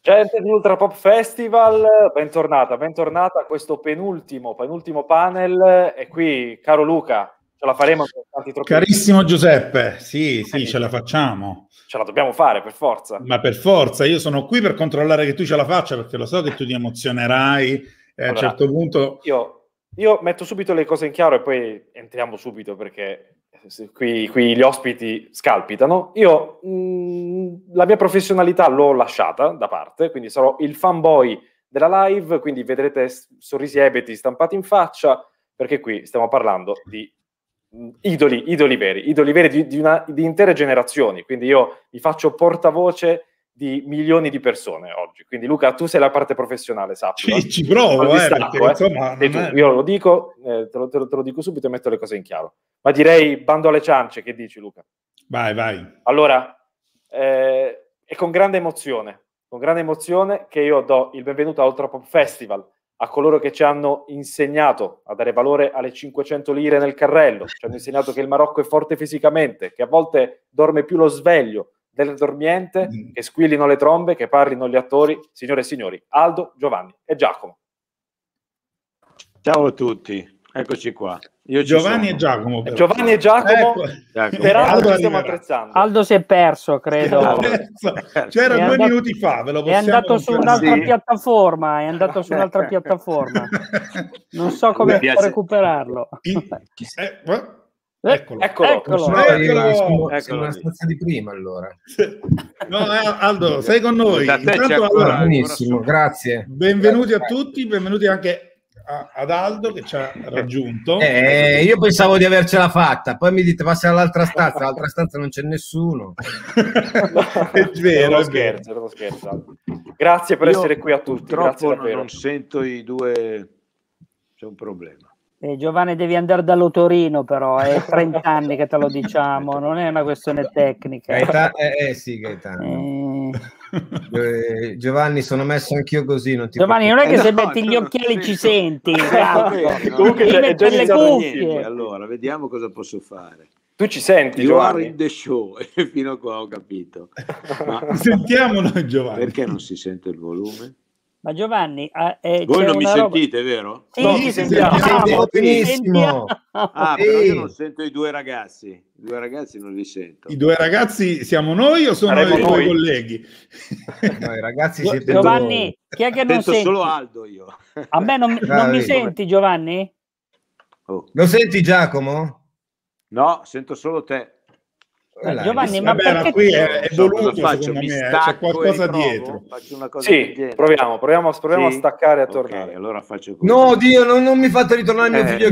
Gente di Ultra Pop Festival, bentornata a questo penultimo panel. E qui, caro Luca, ce la faremo? Carissimo Giuseppe, sì, ce la facciamo. Ce la dobbiamo fare, per forza. Ma per forza, io sono qui per controllare che tu ce la faccia, perché lo so che tu ti emozionerai e allora, a un certo punto... Io metto subito le cose in chiaro e poi entriamo subito, perché qui gli ospiti scalpitano. Io la mia professionalità l'ho lasciata da parte, quindi sarò il fanboy della live, quindi vedrete sorrisi ebeti stampati in faccia, perché qui stiamo parlando di idoli veri di intere generazioni, quindi io mi faccio portavoce di milioni di persone oggi. Quindi Luca, tu sei la parte professionale, sappilo. Ci provo, perché insomma... Io lo dico, te lo dico subito e metto le cose in chiaro. Ma direi bando alle ciance, che dici Luca? Vai. Allora, è con grande emozione che io do il benvenuto a Ultra Pop Festival, a coloro che ci hanno insegnato a dare valore alle 500 lire nel carrello, ci hanno insegnato che il Marocco è forte fisicamente, che a volte dorme più lo sveglio del dormiente, che squillino le trombe, che parlino gli attori. Signore e signori, Aldo, Giovanni e Giacomo. Ciao a tutti, eccoci qua. Giovanni e Giacomo. Però. Giovanni e Giacomo, peraltro ci stiamo attrezzando. Aldo si è perso, credo. C'era 2 minuti fa, ve lo possiamo... È andato su un'altra piattaforma, Non so come recuperarlo. Eccolo. Siamo nella stanza di prima, allora. No, Aldo, sei con noi. Intanto, allora, benissimo, grazie. Benvenuti a tutti, benvenuti anche ad Aldo che ci ha raggiunto. Io pensavo di avercela fatta, poi mi dite passa all'altra stanza non c'è nessuno. È vero, era uno scherzo. Grazie per essere qui a tutti. Purtroppo non sento i due, c'è un problema. Giovanni, devi andare dall'Otorino, però è 30 anni che te lo diciamo, non è una questione tecnica. Gaetano. Giovanni, sono messo anch'io così. Giovanni, non è che se metti gli occhiali ci senti. Comunque c'è già le cuffie. Allora, vediamo cosa posso fare. Tu ci senti, You Giovanni? are in the show, fino a qua ho capito. Ma sentiamo noi, Giovanni. Perché non si sente il volume? Ma Giovanni, voi non mi sentite, vero? Sì, no, ci sentiamo benissimo. Però io non sento i due ragazzi. I due ragazzi non li sento. I due ragazzi siamo noi o sono i tuoi colleghi? No, i ragazzi siete Giovanni, voi. chi è che non sento senti? solo Aldo io. A me non mi senti, Giovanni? Lo senti, Giacomo? No, sento solo te. Giovanni, ma qui è voluto, secondo me, c'è qualcosa dietro. Faccio una cosa proviamo a staccare e a tornare. Allora faccio così. No, Dio, non mi fate ritornare mio figlio.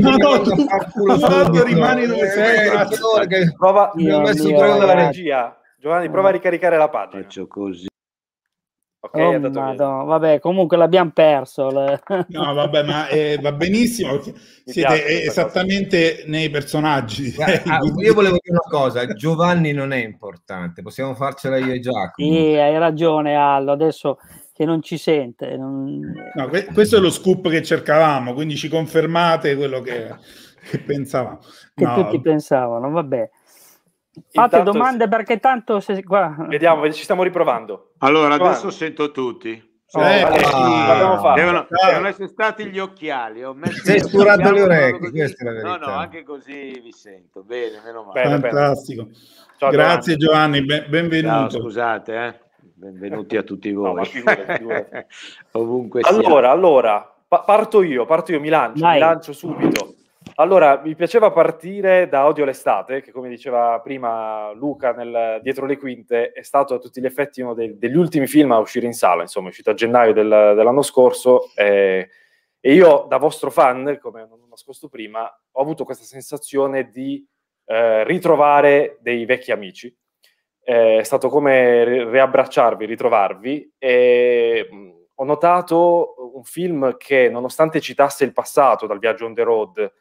Tu rimani dove sei. Prova la regia. Giovanni, prova a ricaricare la pagina. Faccio così. Okay, vabbè, comunque l'abbiamo perso. No, vabbè, ma va benissimo. Siete esattamente nei personaggi. Io volevo dire una cosa: Giovanni non è importante, possiamo farcela io e Giacomo. Sì, hai ragione, Aldo. Adesso che non ci sente. No, questo è lo scoop che cercavamo, quindi ci confermate quello che pensavamo. Che tutti pensavano, vabbè. Fate domande perché tanto vediamo, ci stiamo riprovando. Allora adesso sento tutti. L'abbiamo fatto. Devono essere stati gli occhiali. Sei scurato le orecchie, questa è la verità. No, anche così vi sento. Bene, meno male. Fantastico. Ciao, grazie Giovanni, benvenuto. Ciao, scusate, benvenuti a tutti voi. No, figurati. Ovunque allora, parto io, mi lancio subito. Allora, mi piaceva partire da Odio l'estate, che come diceva prima Luca dietro le quinte è stato a tutti gli effetti uno degli ultimi film a uscire in sala, insomma è uscito a gennaio dell'anno scorso e io da vostro fan, come non ho nascosto prima, ho avuto questa sensazione di ritrovare dei vecchi amici. È stato come riabbracciarvi, ritrovarvi e ho notato un film che nonostante citasse il passato, dal viaggio on the road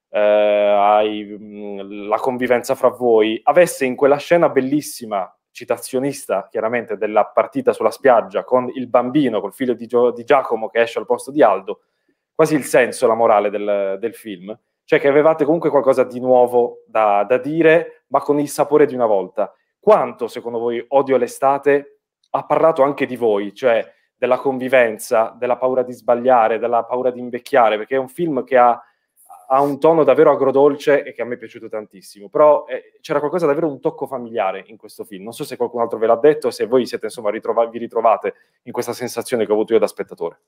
la convivenza fra voi, avesse in quella scena bellissima, citazionista chiaramente, della partita sulla spiaggia con il bambino, col figlio di Giacomo che esce al posto di Aldo, quasi il senso e la morale del film, cioè che avevate comunque qualcosa di nuovo da dire, ma con il sapore di una volta. Quanto, secondo voi, Odio l'estate ha parlato anche di voi? Cioè, della convivenza, della paura di sbagliare, della paura di invecchiare, perché è un film che ha un tono davvero agrodolce e che a me è piaciuto tantissimo, però c'era qualcosa davvero, un tocco familiare in questo film. Non so se qualcun altro ve l'ha detto, se voi siete, insomma, vi ritrovate in questa sensazione che ho avuto io da spettatore.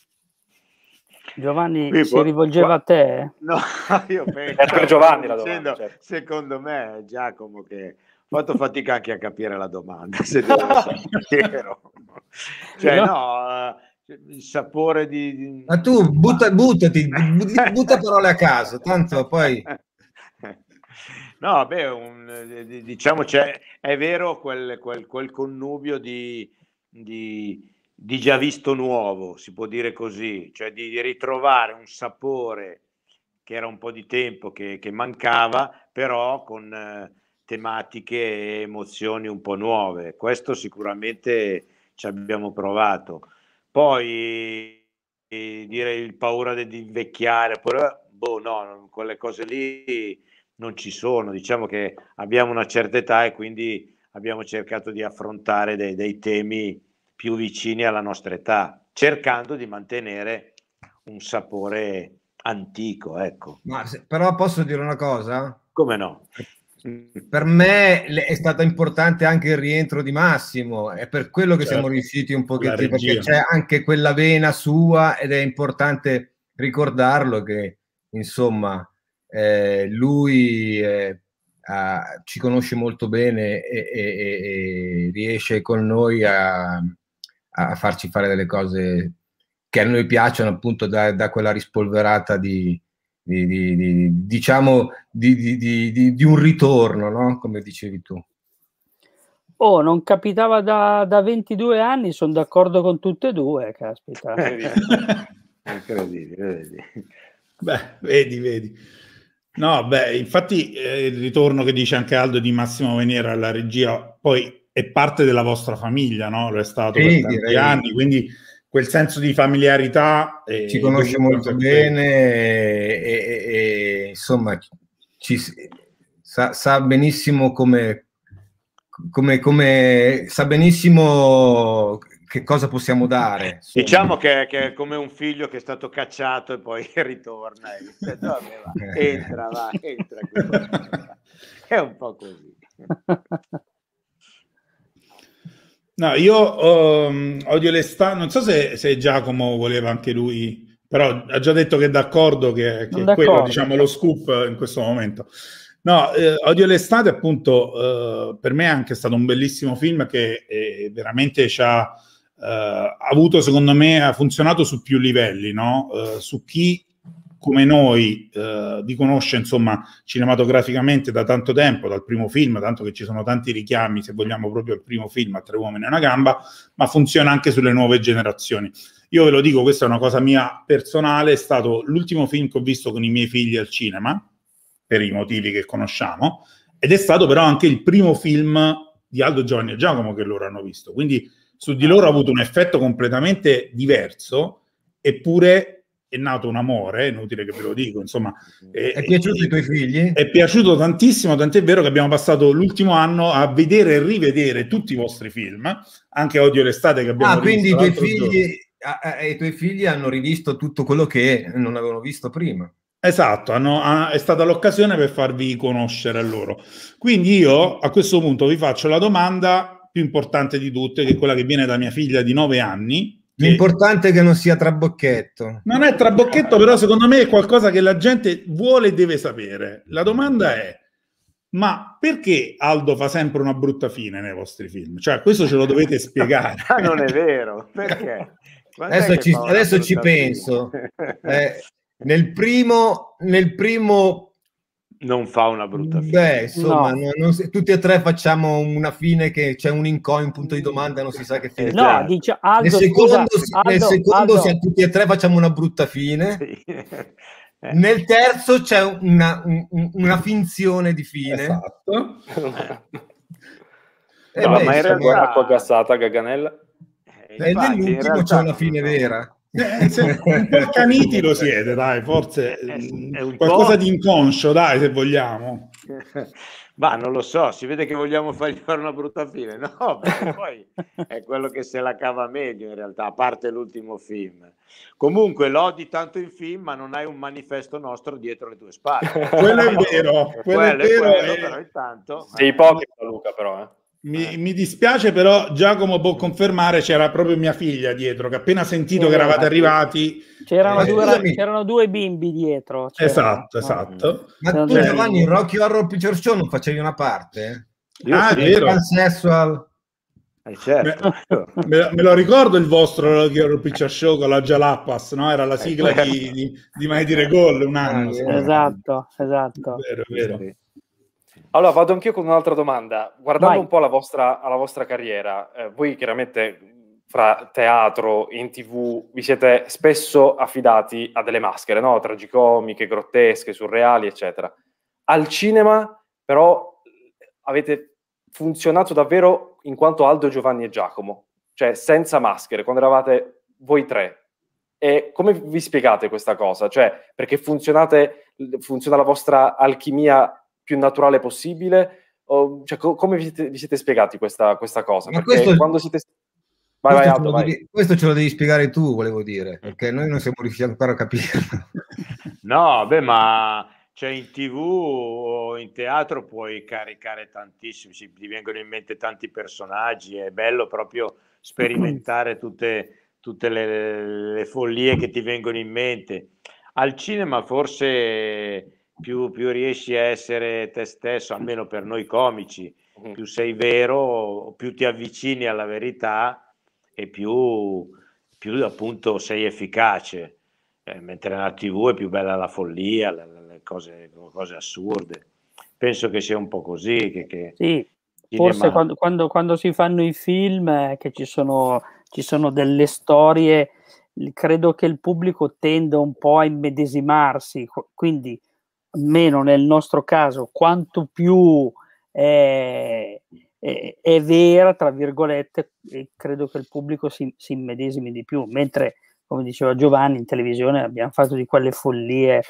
Giovanni si rivolgeva a te? No, io penso, è per Giovanni la domanda, certo. Secondo me è Giacomo che ho fatto fatica anche a capire la domanda, se devo essere sincero. Cioè, no, il sapore di... Ma tu buttati, butta parole a caso, tanto poi... No, beh, diciamo, è vero quel connubio di già visto nuovo, si può dire così, cioè di ritrovare un sapore che era un po' di tempo che mancava, però con tematiche e emozioni un po' nuove. Questo sicuramente ci abbiamo provato. Poi dire il paura di invecchiare, no, quelle cose lì non ci sono. Diciamo che abbiamo una certa età e quindi abbiamo cercato di affrontare dei temi più vicini alla nostra età, cercando di mantenere un sapore antico, ecco. Però posso dire una cosa? Come no? Per me è stato importante anche il rientro di Massimo, è per quello che siamo riusciti un pochettino, perché c'è anche quella vena sua ed è importante ricordarlo che insomma lui ci conosce molto bene e riesce con noi a farci fare delle cose che a noi piacciono, appunto da quella rispolverata di un ritorno, no? Come dicevi tu. Oh, non capitava da 22 anni, sono d'accordo con tutte e due, caspita. Incredibile, vedi. No, beh, infatti il ritorno che dice anche Aldo di Massimo Veniera alla regia poi è parte della vostra famiglia, no? Lo è stato per tanti anni, quindi quel senso di familiarità ci conosce molto bene e insomma sa benissimo come sa benissimo che cosa possiamo dare. Insomma. Diciamo che è come un figlio che è stato cacciato e poi ritorna entra. È un po' così. No, io odio l'estate, non so se Giacomo voleva anche lui, però ha già detto che è d'accordo che è quello, diciamo, lo scoop in questo momento. No, Odio l'estate, appunto, per me è anche stato un bellissimo film che veramente ci ha avuto, secondo me, ha funzionato su più livelli, no? Su chi come noi vi conosce, insomma, cinematograficamente da tanto tempo, dal primo film, tanto che ci sono tanti richiami, se vogliamo, proprio al primo film, a Tre uomini e una gamba, ma funziona anche sulle nuove generazioni. Io ve lo dico, questa è una cosa mia personale, è stato l'ultimo film che ho visto con i miei figli al cinema, per i motivi che conosciamo, ed è stato però anche il primo film di Aldo, Giovanni e Giacomo che loro hanno visto, quindi su di loro ha avuto un effetto completamente diverso, eppure è nato un amore, inutile che ve lo dico, insomma. È piaciuto ai tuoi figli? È piaciuto tantissimo, tant'è vero che abbiamo passato l'ultimo anno a vedere e rivedere tutti i vostri film, anche Odio l'estate che abbiamo rivisto. Quindi i tuoi figli hanno rivisto tutto quello che non avevano visto prima. Esatto, è stata l'occasione per farvi conoscere a loro. Quindi io a questo punto vi faccio la domanda più importante di tutte, che è quella che viene da mia figlia di 9 anni. L'importante è che non sia trabocchetto. Non è trabocchetto, però secondo me è qualcosa che la gente vuole e deve sapere. La domanda è: ma perché Aldo fa sempre una brutta fine nei vostri film? Cioè, questo ce lo dovete spiegare. Non è vero, perché? Adesso ci penso. Nel primo non fa una brutta fine. Beh, insomma, no. Tutti e tre facciamo una fine che c'è un punto di domanda e non si sa che fine. No, dice Aldo, nel secondo tutti e tre facciamo una brutta fine. Sì. Nel terzo c'è una finzione di fine. Esatto. Ma in realtà acqua gassata, Gaganella. Nell'ultimo c'è una fine vera. Un po' accaniti lo siete, dai, forse è qualcosa di inconscio, dai, se vogliamo. Ma non lo so, si vede che vogliamo fargli fare una brutta fine, no? Perché poi è quello che se la cava meglio in realtà, a parte l'ultimo film. Comunque lodi tanto il film, ma non hai un manifesto nostro dietro le tue spalle. Quello è vero, quello è vero. Però intanto... Sei ipocrita, Luca, però, eh. Mi dispiace, però Giacomo può confermare, c'era proprio mia figlia dietro, che appena sentito che eravate arrivati... C'erano due bimbi dietro. Esatto. Ma tu, Giovanni, in Rocky Horror Picture Show non facevi una parte? È vero. Pansexual. Certo. Me lo ricordo il vostro Rocky Horror Picture Show con la Jalapas, no? Era la sigla di Mai Dire Gol un anno. Esatto. Vero. Allora, vado anch'io con un'altra domanda. Guardando un po' alla vostra carriera, voi chiaramente fra teatro e in TV vi siete spesso affidati a delle maschere, no? Tragicomiche, grottesche, surreali, eccetera. Al cinema, però, avete funzionato davvero in quanto Aldo, Giovanni e Giacomo, cioè senza maschere, quando eravate voi tre. E come vi spiegate questa cosa? Cioè, perché funziona la vostra alchimia più naturale possibile? Cioè, come vi siete spiegati questa cosa? Ma perché quando siete... Questo ce lo devi spiegare tu, volevo dire, perché noi non siamo riusciti ancora a capirlo. No, beh, ma cioè in TV o in teatro puoi caricare tantissimo, ti vengono in mente tanti personaggi, è bello proprio sperimentare tutte le follie che ti vengono in mente. Al cinema forse più riesci a essere te stesso, almeno per noi comici, più sei vero, più ti avvicini alla verità e più appunto sei efficace. Mentre nella TV è più bella la follia, le cose assurde. Penso che sia un po' così. Sì, forse quando si fanno i film che ci sono delle storie, credo che il pubblico tenda un po' a immedesimarsi, quindi almeno nel nostro caso, quanto più è vera, tra virgolette, credo che il pubblico si immedesimi di più, mentre, come diceva Giovanni, in televisione abbiamo fatto di quelle follie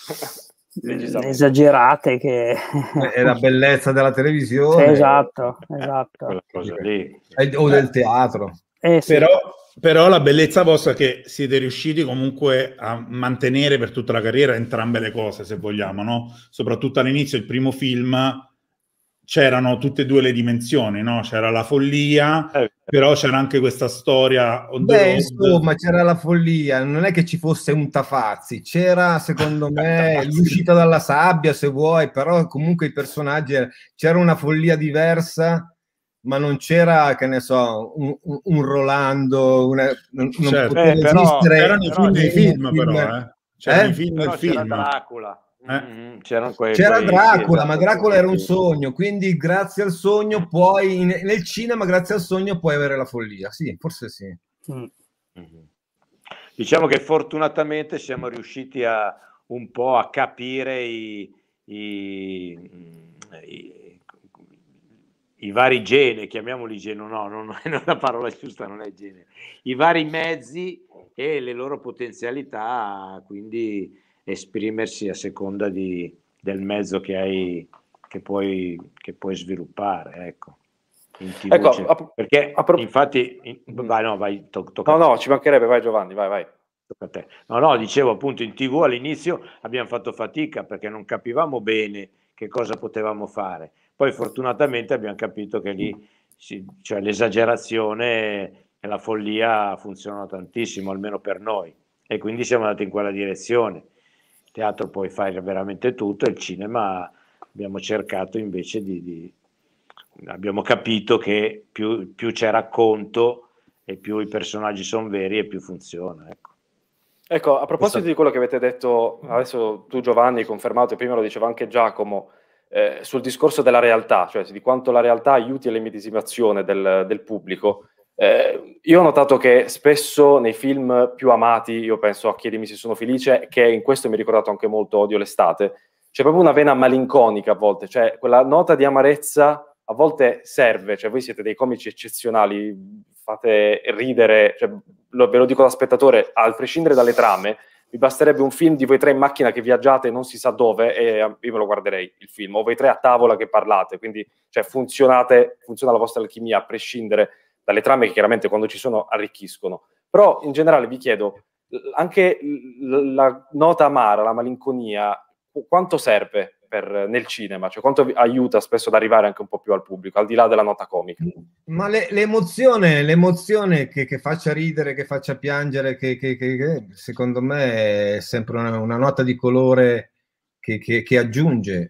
esagerate che è la bellezza della televisione. Esatto. Quella cosa lì. O del teatro. Sì. Però la bellezza vostra è che siete riusciti comunque a mantenere per tutta la carriera entrambe le cose, se vogliamo, no? Soprattutto all'inizio, il primo film, c'erano tutte e due le dimensioni, no? C'era la follia, però c'era anche questa storia on the road. Insomma, c'era la follia, non è che ci fosse un Tafazzi, c'era, secondo me, l'uscita dalla sabbia, se vuoi, però comunque i personaggi, c'era una follia diversa, ma non c'era, che ne so, un Rolando, non poteva esistere. C'erano i film dei film, però, c'erano i film del film. C'era Dracula. C'era Dracula, ma Dracula era un sogno, quindi grazie al sogno puoi, nel cinema, grazie al sogno puoi avere la follia. Sì, forse sì. Diciamo che fortunatamente siamo riusciti un po' a capire i vari generi, chiamiamoli generi, no, non è la parola giusta, non è genere, i vari mezzi e le loro potenzialità, quindi esprimersi a seconda del mezzo che puoi sviluppare, ecco. In TV perché infatti vai, tocca no, ci mancherebbe, vai Giovanni, vai. Tocca a te. No, dicevo appunto in TV all'inizio abbiamo fatto fatica perché non capivamo bene che cosa potevamo fare. Poi fortunatamente abbiamo capito che lì cioè l'esagerazione e la follia funzionano tantissimo, almeno per noi, e quindi siamo andati in quella direzione. Il teatro puoi fare veramente tutto, il cinema abbiamo cercato invece abbiamo capito che più c'è racconto e più i personaggi sono veri e più funziona, Ecco, a proposito di quello che avete detto adesso tu Giovanni, confermato, e prima lo diceva anche Giacomo, sul discorso della realtà, cioè di quanto la realtà aiuti all'immedesimazione del pubblico. Io ho notato che spesso nei film più amati, io penso a Chiedimi se sono felice, che in questo mi ha ricordato anche molto Odio l'estate, c'è proprio una vena malinconica a volte, cioè quella nota di amarezza a volte serve, cioè voi siete dei comici eccezionali, fate ridere, cioè, ve lo dico da spettatore, a prescindere dalle trame, mi basterebbe un film di voi tre in macchina che viaggiate non si sa dove e io me lo guarderei il film, o voi tre a tavola che parlate, quindi cioè, funziona la vostra alchimia a prescindere dalle trame che chiaramente quando ci sono arricchiscono. Però in generale vi chiedo, anche la nota amara, la malinconia, quanto serve nel cinema? Cioè quanto aiuta spesso ad arrivare anche un po' più al pubblico, al di là della nota comica? Ma l'emozione che faccia ridere, che faccia piangere, che secondo me è sempre una nota di colore che aggiunge.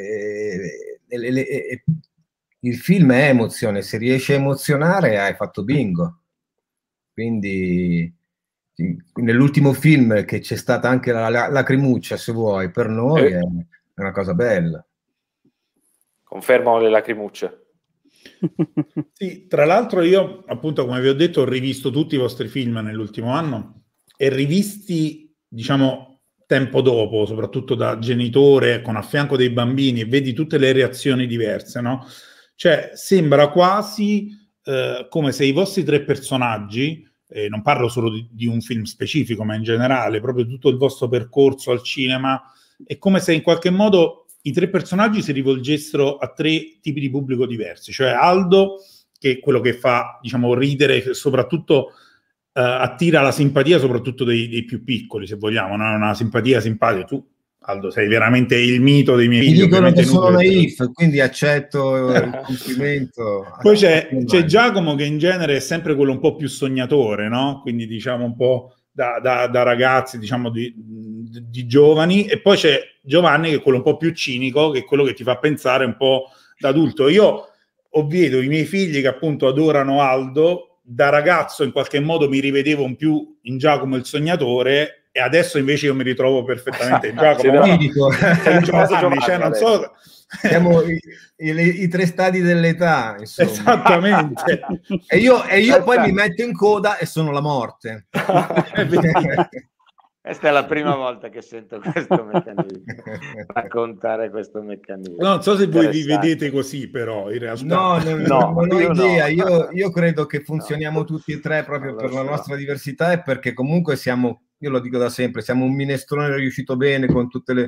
Il film è emozione, se riesci a emozionare hai fatto bingo. Quindi nell'ultimo film che c'è stata anche la lacrimuccia, se vuoi, per noi è una cosa bella. Confermo le lacrimucce. Sì, tra l'altro io, appunto, come vi ho detto, ho rivisto tutti i vostri film nell'ultimo anno e rivisti, diciamo, tempo dopo, soprattutto da genitore, con a fianco dei bambini, e vedi tutte le reazioni diverse, no? Cioè, sembra quasi come se i vostri tre personaggi, non parlo solo di un film specifico, ma in generale, proprio tutto il vostro percorso al cinema, è come se in qualche modo i tre personaggi si rivolgessero a tre tipi di pubblico diversi, cioè Aldo, che è quello che fa, diciamo, ridere, che soprattutto attira la simpatia soprattutto dei più piccoli, se vogliamo, no? Una simpatia simpatica. Tu, Aldo, sei veramente il mito dei miei figli. Mi dicono che sono naif, quindi accetto il complimento. Poi c'è Giacomo, che in genere è sempre quello un po' più sognatore, no? Quindi diciamo un po' da ragazzi, diciamo di giovani, e poi c'è Giovanni, che è quello un po' più cinico, che è quello che ti fa pensare un po' da adulto. Io vedo i miei figli che appunto adorano Aldo, da ragazzo in qualche modo mi rivedevo un più in Giacomo il sognatore, e adesso invece io mi ritrovo perfettamente in Giacomo. Cioè, non so. Siamo i tre stadi dell'età, insomma. Esattamente. E io poi mi metto in coda e sono la morte. Questa è la prima volta che sento questo meccanismo, raccontare questo meccanismo. Non so se voi vi vedete così, però in realtà non ho idea. No. Io credo che funzioniamo tutti e tre proprio per la nostra diversità, e perché comunque siamo, io lo dico da sempre, siamo un minestrone riuscito bene con tutte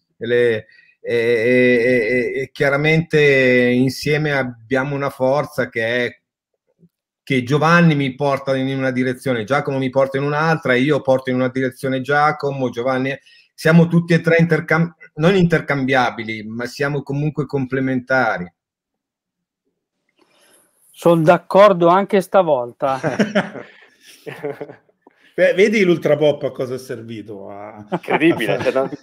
e chiaramente insieme abbiamo una forza che Giovanni mi porta in una direzione, Giacomo mi porta in un'altra, e io porto in una direzione Giacomo, Giovanni. Siamo tutti e tre non intercambiabili, ma siamo comunque complementari. Sono d'accordo anche stavolta. Vedi l'Ultra Pop a cosa è servito? Incredibile.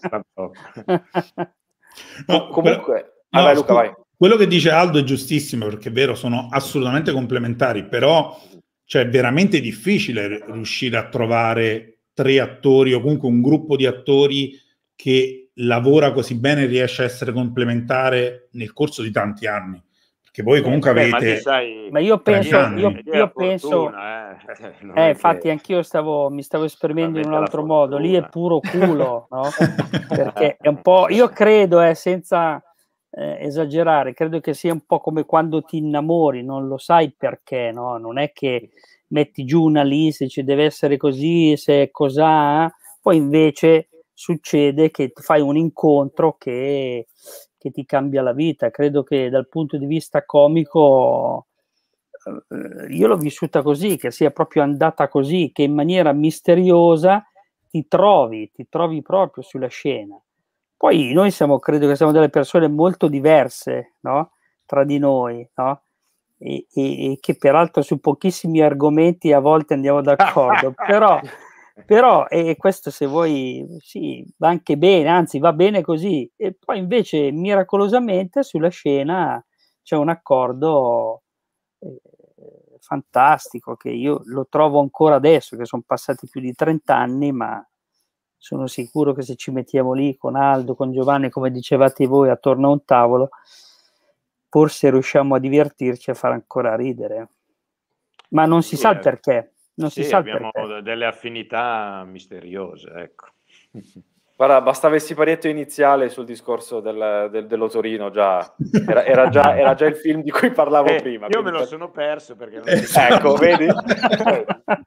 No, comunque, vai, Luca, vai. Quello che dice Aldo è giustissimo, perché è vero, sono assolutamente complementari, però cioè, è veramente difficile riuscire a trovare tre attori o comunque un gruppo di attori che lavora così bene e riesce a essere complementare nel corso di tanti anni. Perché voi comunque avete... Ma io penso... Io penso infatti anch'io mi stavo esprimendo in un altro modo. Lì è puro culo, no? Perché è un po'... Io credo, senza esagerare, credo che sia un po' come quando ti innamori, non lo sai perché, no? Non è che metti giù una lista, ci deve essere così, se è cos'ha, poi invece succede che fai un incontro che ti cambia la vita. Credo che dal punto di vista comico io l'ho vissuta così, che sia proprio andata così, che in maniera misteriosa ti trovi proprio sulla scena. Poi noi credo che siamo delle persone molto diverse, no? Tra di noi, no? E che peraltro su pochissimi argomenti a volte andiamo d'accordo, però e questo, se vuoi, sì, va anche bene, anzi va bene così. E poi invece miracolosamente sulla scena c'è un accordo fantastico, che io lo trovo ancora adesso, che sono passati più di 30 anni, ma sono sicuro che se ci mettiamo lì con Aldo, con Giovanni, come dicevate voi, attorno a un tavolo, forse riusciamo a divertirci, a far ancora ridere. Ma non si sa il perché. Non si sa abbiamo delle affinità misteriose, ecco. Guarda, bastava il siparietto iniziale sul discorso dello Torino, era già il film di cui parlavo prima. Io me lo sono perso perché non ecco, vedi?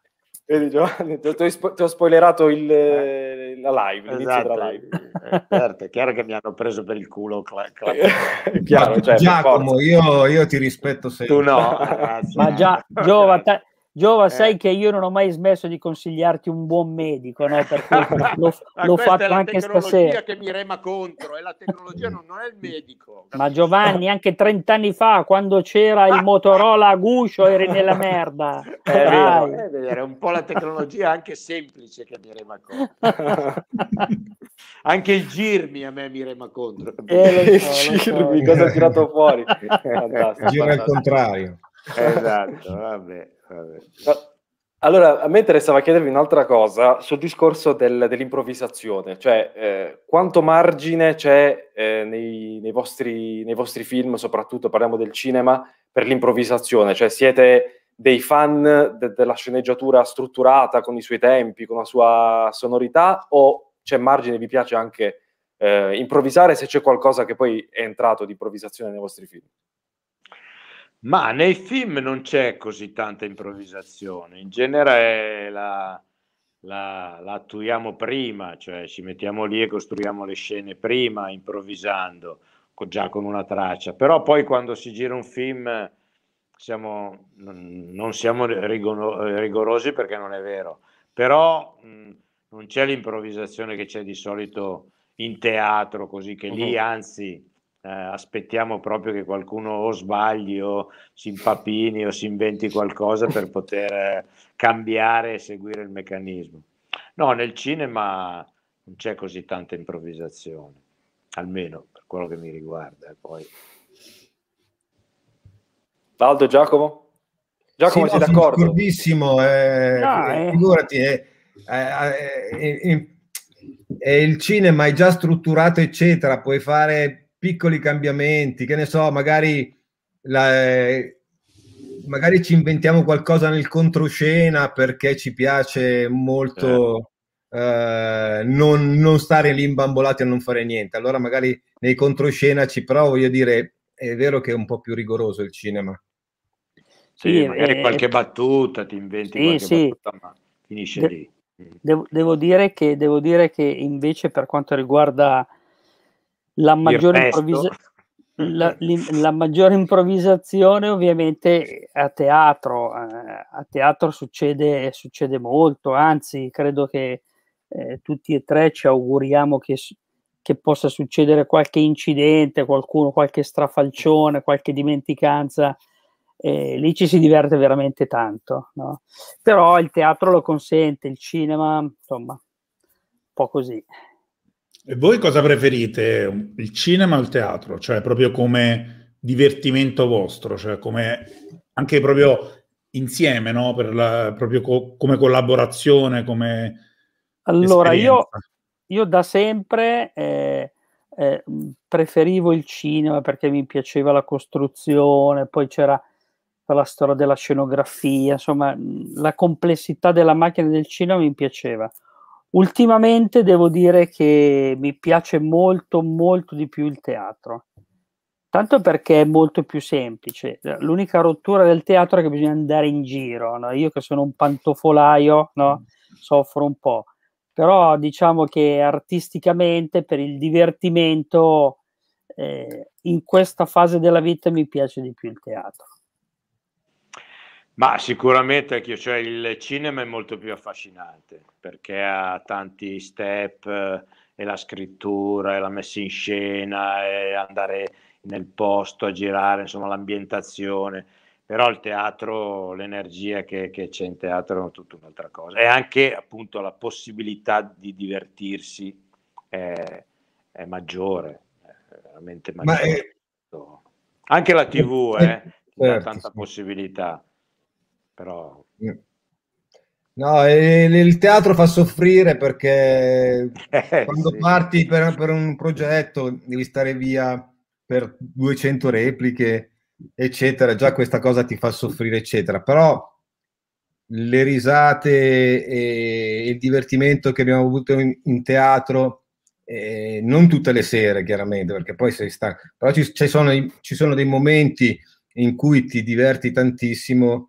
Vedi Giovanni, ti ho spoilerato la live, l'inizio della live. Certo, è chiaro che mi hanno preso per il culo. Chiaro, cioè, Giacomo, io ti rispetto sempre. Tu no, grazie. Ma Giova, sai che io non ho mai smesso di consigliarti un buon medico, no? Per cui l'ho fatto anche stasera. È la tecnologia che mi rema contro, è la tecnologia, non è il medico. Ma Giovanni, anche 30 anni fa, quando c'era il Motorola a guscio, eri nella merda. È vero, è un po' la tecnologia anche semplice che mi rema contro. Anche il Girmi a me mi rema contro. Girmi, cosa ha tirato fuori? Gira al contrario. Esatto, vabbè. Allora, a me interessava chiedervi un'altra cosa sul discorso dell'improvvisazione, cioè quanto margine c'è nei vostri film, soprattutto parliamo del cinema, per l'improvvisazione, cioè siete dei fan della sceneggiatura strutturata con i suoi tempi, con la sua sonorità, o c'è margine, vi piace anche improvvisare, se c'è qualcosa che poi è entrato di improvvisazione nei vostri film? Ma nei film non c'è così tanta improvvisazione, in genere la attuiamo prima, cioè ci mettiamo lì e costruiamo le scene prima, improvvisando, già con una traccia, però poi quando si gira un film non siamo rigorosi, perché non è vero, però non c'è l'improvvisazione che c'è di solito in teatro, così che lì anzi... aspettiamo proprio che qualcuno o sbagli o si impapini o si inventi qualcosa per poter cambiare e seguire il meccanismo. No, nel cinema non c'è così tanta improvvisazione, almeno per quello che mi riguarda. Poi Aldo, Giacomo? Giacomo, sei d'accordo? Sono d'accordissimo, figurati, il cinema è già strutturato, eccetera, puoi fare piccoli cambiamenti, che ne so, magari ci inventiamo qualcosa nel controscena perché ci piace molto non stare lì imbambolati a non fare niente, allora magari nei controscena però voglio dire, è vero che è un po' più rigoroso il cinema. Sì, magari qualche battuta ti inventi, battuta, ma finisce lì. Devo dire che invece, per quanto riguarda la maggiore improvvisazione, ovviamente a teatro succede molto, anzi credo che tutti e tre ci auguriamo che possa succedere qualche incidente, qualche strafalcione, qualche dimenticanza, lì ci si diverte veramente tanto, no? Però il teatro lo consente, il cinema insomma un po' così. E voi cosa preferite, il cinema o il teatro? Cioè proprio come divertimento vostro, cioè come anche proprio insieme, no? Proprio come collaborazione, come allora io da sempre preferivo il cinema perché mi piaceva la costruzione, poi c'era la storia della scenografia, insomma la complessità della macchina del cinema mi piaceva. Ultimamente devo dire che mi piace molto molto di più il teatro, tanto perché è molto più semplice. L'unica rottura del teatro è che bisogna andare in giro, no? Io che sono un pantofolaio, no? Soffro un po', però diciamo che artisticamente, per il divertimento, in questa fase della vita mi piace di più il teatro. Ma sicuramente cioè il cinema è molto più affascinante perché ha tanti step, e la scrittura e la messa in scena e andare nel posto a girare, insomma l'ambientazione, però il teatro, l'energia che c'è in teatro è tutta un'altra cosa, e anche appunto la possibilità di divertirsi è maggiore, è veramente maggiore. Anche la TV dà tanta possibilità. Però no, il teatro fa soffrire perché quando parti per un progetto devi stare via per 200 repliche, eccetera, già questa cosa ti fa soffrire, eccetera, però le risate e il divertimento che abbiamo avuto in teatro, non tutte le sere chiaramente, perché poi sei stanco, però ci sono dei momenti in cui ti diverti tantissimo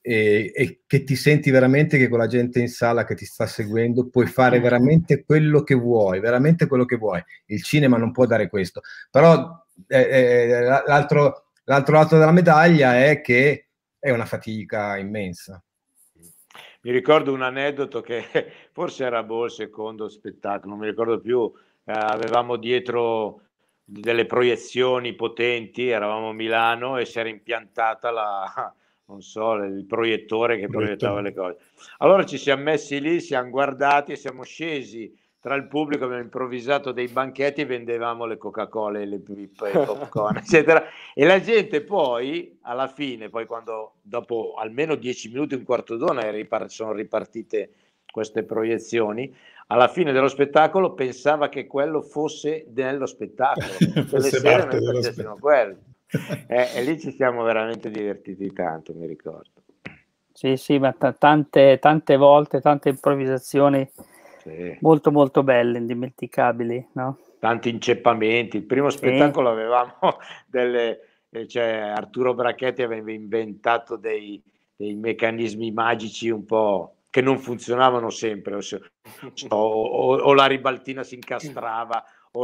e che ti senti veramente che con la gente in sala che ti sta seguendo puoi fare veramente quello che vuoi, veramente quello che vuoi. Il cinema non può dare questo, però l'altro lato della medaglia è che è una fatica immensa. Mi ricordo un aneddoto che forse era il secondo spettacolo, non mi ricordo più, avevamo dietro delle proiezioni potenti, eravamo a Milano e si era impiantata non so, il proiettore che proiettava le cose. Allora ci siamo messi lì, siamo guardati e siamo scesi tra il pubblico, abbiamo improvvisato dei banchetti e vendevamo le Coca-Cola, le pippe, i popcorn, eccetera. E la gente poi, alla fine, poi quando dopo almeno 10 minuti, un quarto d'ora sono ripartite queste proiezioni, alla fine dello spettacolo pensava che quello fosse dello spettacolo, che le sere noi facessimo quello. E lì ci siamo veramente divertiti tanto, mi ricordo. Sì, ma tante volte, tante improvvisazioni, sì, molto molto belle, indimenticabili, no? Tanti inceppamenti. Il primo spettacolo avevamo cioè Arturo Brachetti aveva inventato dei meccanismi magici un po' che non funzionavano sempre, o la ribaltina si incastrava, o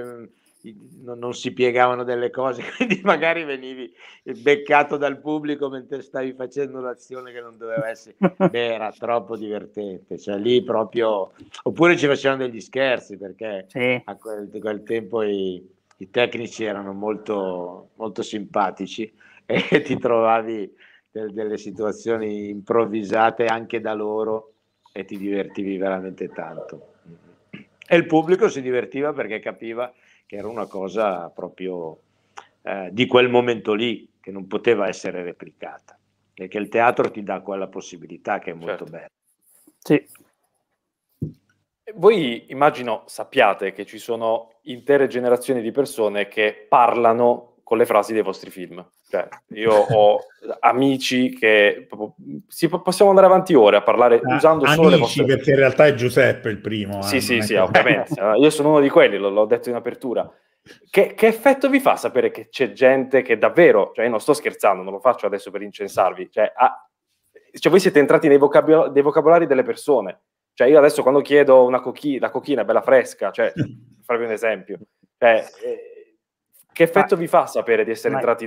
non si piegavano delle cose, quindi magari venivi beccato dal pubblico mentre stavi facendo un'azione che non doveva essere. Beh, era troppo divertente, cioè lì proprio, oppure ci facevano degli scherzi, perché a quel tempo i tecnici erano molto, molto simpatici e ti trovavi delle situazioni improvvisate anche da loro e ti divertivi veramente tanto. E il pubblico si divertiva perché capiva che era una cosa proprio di quel momento lì, che non poteva essere replicata, e che il teatro ti dà quella possibilità che è molto bella. Sì. Voi immagino sappiate che ci sono intere generazioni di persone che parlano con le frasi dei vostri film. Cioè, io ho amici che possiamo andare avanti ore a parlare usando solo le vostre... perché in realtà è Giuseppe il primo. Sì, ovviamente. Io sono uno di quelli, l'ho detto in apertura. Che effetto vi fa sapere che c'è gente che davvero, cioè io non sto scherzando, non lo faccio adesso per incensarvi, cioè voi siete entrati nei vocabolari delle persone. Cioè io adesso quando chiedo la cochina è bella fresca, cioè farvi un esempio, cioè, che effetto vi fa sapere di essere entrati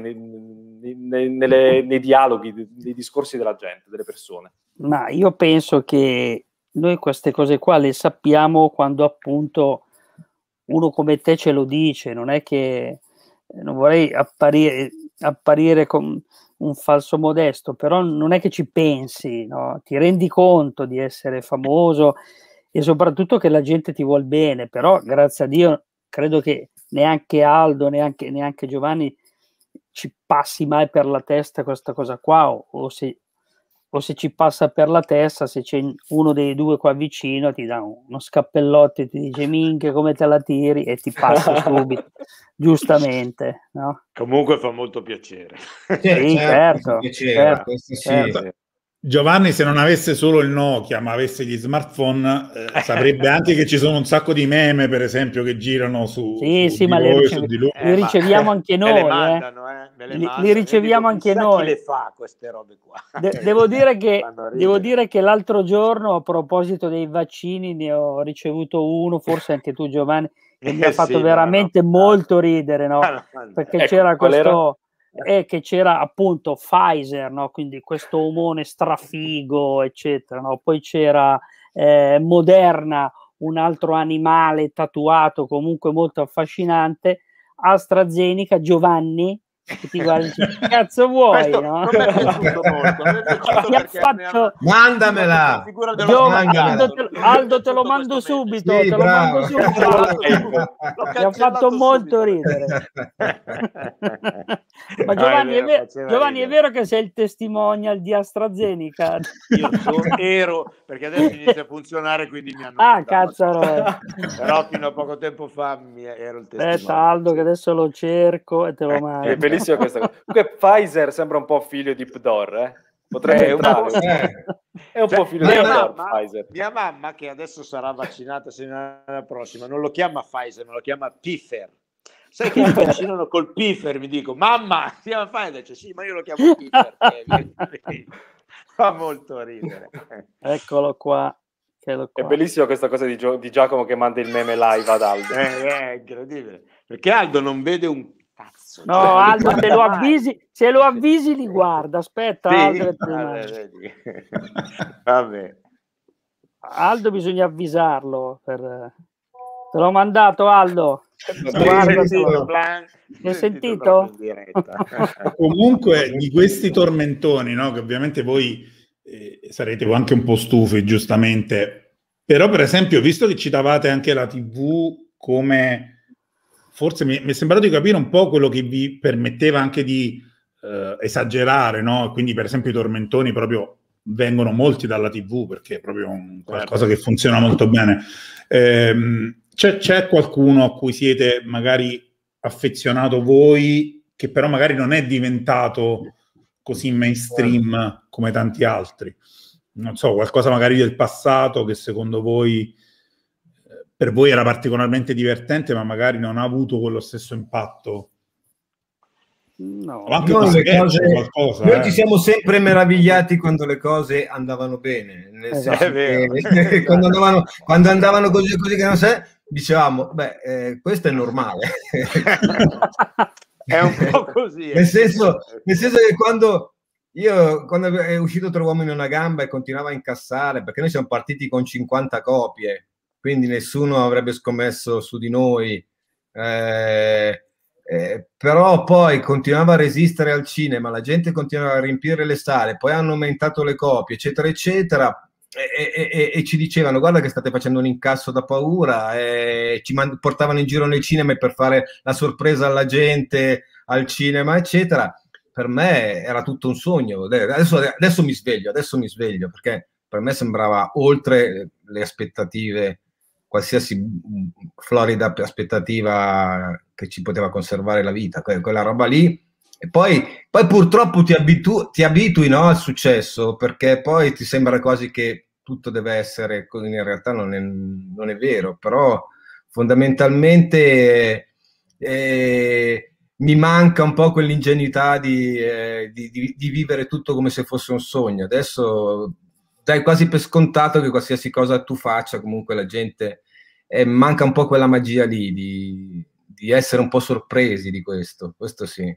nei dialoghi, nei discorsi della gente, delle persone? Ma io penso che noi queste cose qua le sappiamo quando appunto uno come te ce lo dice, non è che non vorrei apparire con un falso modesto, però non è che ci pensi, no? Ti rendi conto di essere famoso e soprattutto che la gente ti vuol bene, però grazie a Dio credo che neanche Aldo, neanche Giovanni ci passi mai per la testa questa cosa qua, o se ci passa per la testa, se c'è uno dei due qua vicino ti dà uno scappellotto e ti dice minchia come te la tiri e ti passa subito, giustamente, no? Comunque fa molto piacere. Sì, certo. Questo sì. Giovanni, se non avesse solo il Nokia ma avesse gli smartphone, saprebbe anche che ci sono un sacco di meme, per esempio, che girano su ma li riceviamo anche noi. Li riceviamo anche noi. Chi le fa queste robe qua? Devo dire che l'altro giorno, a proposito dei vaccini, ne ho ricevuto uno, forse anche tu Giovanni, che mi ha fatto veramente molto ridere, no? Perché c'era questo... che c'era appunto Pfizer, no? Quindi questo omone strafigo, eccetera, no? Poi c'era Moderna, un altro animale tatuato comunque molto affascinante, AstraZeneca, Giovanni, che ti guardi, che cazzo vuoi? Questo no? non mi è piaciuto molto, mandamela, Aldo, te lo mando subito, sì, te lo mando subito. Mi ha fatto molto ridere. Ma Giovanni, è vero che sei il testimonial di AstraZeneca? Io ero, perché adesso inizia a funzionare, quindi mi hanno cazzaro. Però fino a poco tempo fa ero il testimonial. Aspetta Aldo, che adesso lo cerco e te lo mando. È bellissima questa cosa. Comunque Pfizer sembra un po' figlio di Pdor, potrebbe entrare. È un po' figlio di Pdor, Pfizer. Mia mamma, che adesso sarà vaccinata settimana prossima, non lo chiama Pfizer, ma lo chiama Pfizer. Sai che mi vaccinano col Pfizer, mi dico, mamma, si chiama Pfizer? Dice, sì, ma io lo chiamo Pfizer. Fa molto ridere. Eccolo qua. È bellissima questa cosa di Giacomo che manda il meme live ad Aldo. È incredibile. Perché Aldo non vede un cazzo. No, cioè, Aldo, se lo avvisi li guarda. Aspetta, sì, vabbè. Aldo bisogna avvisarlo. Te l'ho mandato, Aldo. L'hai sentito? Comunque di questi tormentoni, no? Che ovviamente voi sarete anche un po' stufi, giustamente, però per esempio, visto che citavate anche la TV come, forse mi è sembrato di capire un po' quello che vi permetteva anche di esagerare, no? Quindi per esempio i tormentoni proprio vengono molti dalla TV, perché è proprio qualcosa che funziona molto bene. C'è qualcuno a cui siete magari affezionato voi, che però magari non è diventato così mainstream come tanti altri? Non so, qualcosa magari del passato che secondo voi, per voi era particolarmente divertente, ma magari non ha avuto quello stesso impatto? No, noi ci siamo sempre meravigliati quando le cose andavano bene, nel senso che quando andavano così che non sei, dicevamo, questo è normale. È un po' così. Nel senso che quando è uscito Tre uomini e una gamba e continuava a incassare, perché noi siamo partiti con 50 copie, quindi nessuno avrebbe scommesso su di noi, però poi continuava a resistere al cinema, la gente continuava a riempire le sale, poi hanno aumentato le copie, eccetera eccetera, e ci dicevano: guarda che state facendo un incasso da paura, e ci portavano in giro nei cinema per fare la sorpresa alla gente al cinema, eccetera. Per me era tutto un sogno. Adesso mi sveglio, perché per me sembrava oltre le aspettative, qualsiasi florida aspettativa che ci poteva conservare la vita, quella roba lì. E poi purtroppo ti abitui, no, al successo, perché poi ti sembra quasi che tutto deve essere così. In realtà non è vero, però fondamentalmente mi manca un po' quell'ingenuità di vivere tutto come se fosse un sogno. Adesso dai quasi per scontato che qualsiasi cosa tu faccia, comunque la gente manca un po' quella magia lì di essere un po' sorpresi di questo sì.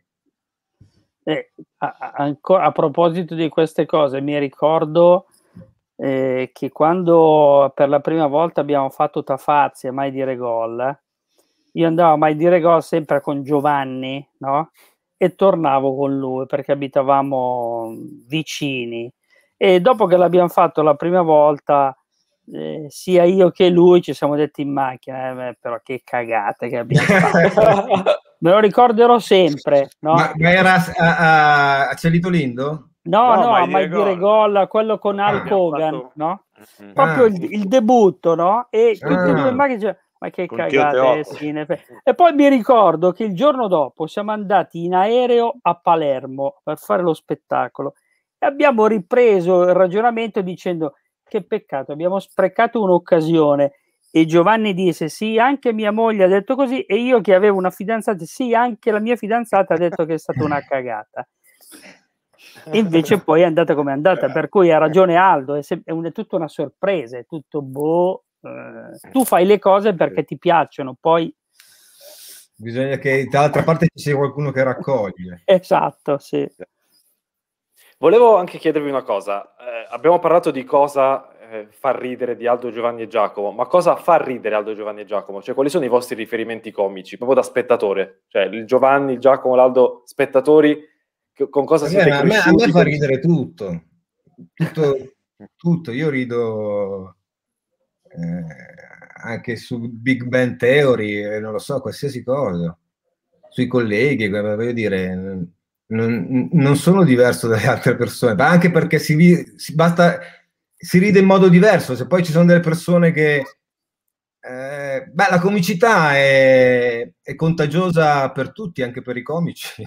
A proposito di queste cose, mi ricordo che quando per la prima volta abbiamo fatto Tafazzi a Mai Dire Gol, io andavo a Mai Dire Gol sempre con Giovanni, no? E tornavo con lui perché abitavamo vicini, e dopo che l'abbiamo fatto la prima volta, sia io che lui ci siamo detti in macchina, però che cagate che abbiamo fatto. Me lo ricorderò sempre, no? Ma era a Cielito Lindo? No, a Mai Dire Gol, quello con Hulk Hogan, no? Proprio il debutto, no? E tutti e due in macchina, ma che cagate, e poi mi ricordo che il giorno dopo siamo andati in aereo a Palermo per fare lo spettacolo e abbiamo ripreso il ragionamento dicendo: che peccato, abbiamo sprecato un'occasione. E Giovanni disse: sì, anche mia moglie ha detto così, e io che avevo una fidanzata, sì, anche la mia fidanzata ha detto che è stata una cagata. E invece poi è andata come è andata, per cui ha ragione Aldo, è tutta una sorpresa, è tutto tu fai le cose perché ti piacciono, poi bisogna che dall'altra parte ci sia qualcuno che raccoglie. Esatto, sì. Volevo anche chiedervi una cosa, abbiamo parlato di cosa fa ridere di Aldo, Giovanni e Giacomo, ma cosa fa ridere Aldo, Giovanni e Giacomo? Cioè, quali sono i vostri riferimenti comici, proprio da spettatore? Cioè, il Giovanni, il Giacomo, l'Aldo, spettatori, con cosa siete cresciuti? A me fa ridere tutto. Io rido anche su Big Bang Theory, non lo so, qualsiasi cosa, sui colleghi, voglio dire, non sono diverso dalle altre persone, ma anche perché si ride in modo diverso. Se poi ci sono delle persone che la comicità è contagiosa per tutti, anche per i comici.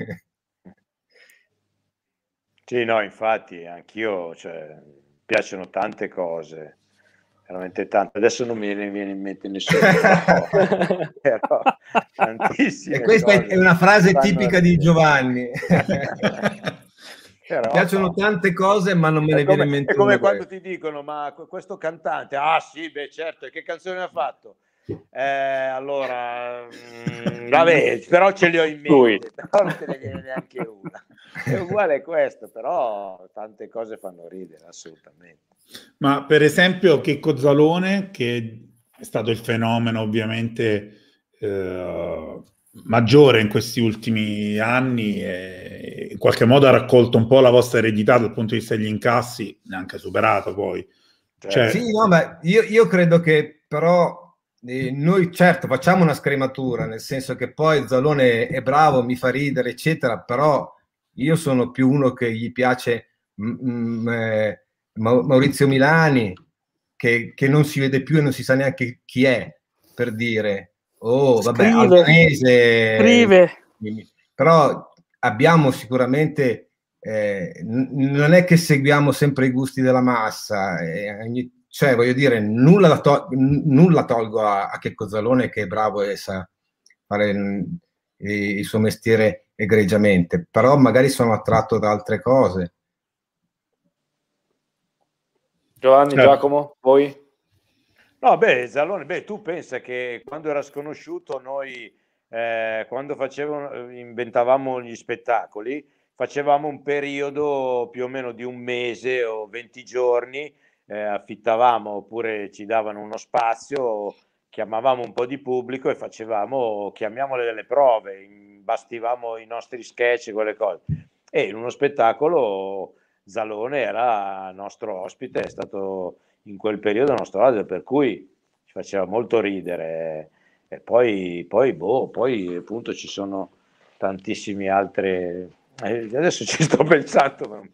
Sì, no, infatti anch'io, mi piacciono tante cose, veramente tante. Adesso non mi viene in mente nessuno, però tantissime. E questa è una frase tipica di Giovanni. Mi piacciono tante cose, ma non me ne viene in mente. È come quando ti dicono, ma questo cantante, sì, beh, certo, e che canzone ha fatto? Allora, vabbè, però ce li ho in mente, però non te ne viene neanche una. È uguale questo, però tante cose fanno ridere, assolutamente. Ma per esempio Checco Zalone, che è stato il fenomeno ovviamente maggiore in questi ultimi anni, e in qualche modo ha raccolto un po' la vostra eredità dal punto di vista degli incassi, neanche superato poi. Cioè... Sì, no, ma io credo che però noi certo facciamo una scrematura, nel senso che poi Zalone è bravo, mi fa ridere, eccetera, però io sono più uno che gli piace Maurizio Milani, che non si vede più e non si sa neanche chi è, per dire. Vabbè, Albanese. Scrive. Però abbiamo sicuramente, non è che seguiamo sempre i gusti della massa, cioè voglio dire, nulla tolgo a Checco Zalone, che è bravo e sa fare il suo mestiere egregiamente, però magari sono attratto da altre cose. Giovanni, Giacomo, voi? No, beh, Zalone, tu pensa che quando era sconosciuto noi, quando inventavamo gli spettacoli, facevamo un periodo più o meno di un mese o 20 giorni, affittavamo oppure ci davano uno spazio, chiamavamo un po' di pubblico e chiamiamole delle prove, bastivamo i nostri sketch e quelle cose. E in uno spettacolo Zalone era nostro ospite, è stato in quel periodo nostro ospite, per cui ci faceva molto ridere. E poi appunto ci sono tantissimi altri. Adesso ci sto pensando,